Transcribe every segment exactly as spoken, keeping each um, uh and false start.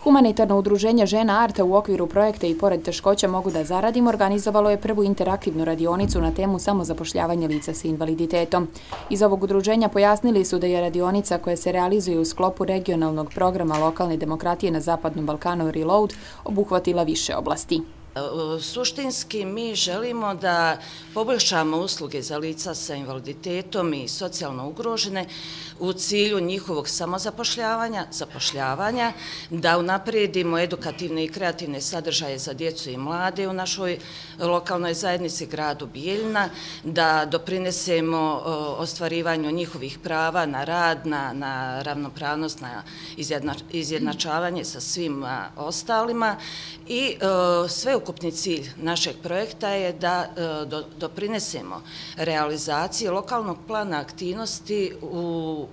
Humanitarno udruženje Žena Arta u okviru projekta I pored teškoća mogu da zaradim organizovalo je prvu interaktivnu radionicu na temu samozapošljavanja lica sa invaliditetom. Iz ovog udruženja pojasnili su da je radionica koja se realizuje u sklopu regionalnog programa lokalne demokratije na Zapadnom Balkanu Reload obuhvatila više oblasti. Suštinski mi želimo da poboljšamo usluge za lica sa invaliditetom i socijalno ugrožene u cilju njihovog samozapošljavanja, zapošljavanja, da unaprijedimo edukativne i kreativne sadržaje za djecu i mlade u našoj lokalnoj zajednici gradu Bijeljina, da doprinesemo ostvarivanju njihovih prava na rad, na, na ravnopravnost, na izjednačavanje sa svim ostalima i sve ukupni cilj našeg projekta je da doprinesemo realizaciji lokalnog plana aktivnosti u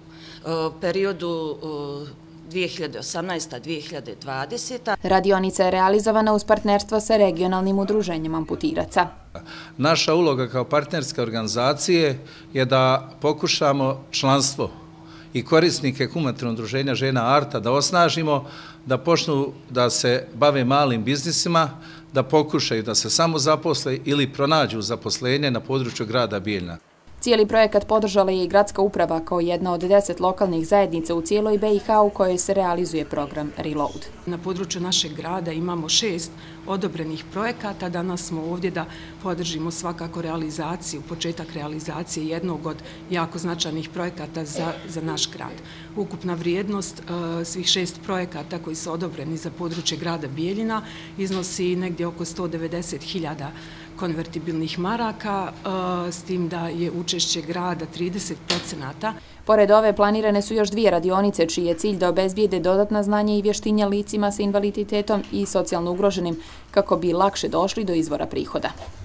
periodu dvije hiljade osamnaesta do dvije hiljade dvadesete. Radionica je realizovana uz partnerstvo sa regionalnim udruženjem amputiraca. Naša uloga kao partnerske organizacije je da pokušamo članstvo i korisnike humanitarnog udruženja Žena Arta da osnažimo, da počnu da se bave malim biznisima, da pokušaju da se samo zaposle ili pronađu zaposlenje na području grada Bijeljina. Cijeli projekat podržala je i gradska uprava kao jedna od deset lokalnih zajednica u cijeloj B i H u kojoj se realizuje program Reload. Na području našeg grada imamo šest odobrenih projekata. Danas smo ovdje da podržimo svakako realizaciju, početak realizacije jednog od jako značajnih projekata za, za naš grad. Ukupna vrijednost uh, svih šest projekata koji su odobreni za područje grada Bijeljina iznosi negdje oko sto devedeset hiljada konvertibilnih maraka, uh, s tim da je učešće grada trideset procenata. Pored ove planirane su još dvije radionice čiji je cilj da obezbijede dodatna znanja i vještinja licima sa invaliditetom i socijalno ugroženim kako bi lakše došli do izvora prihoda.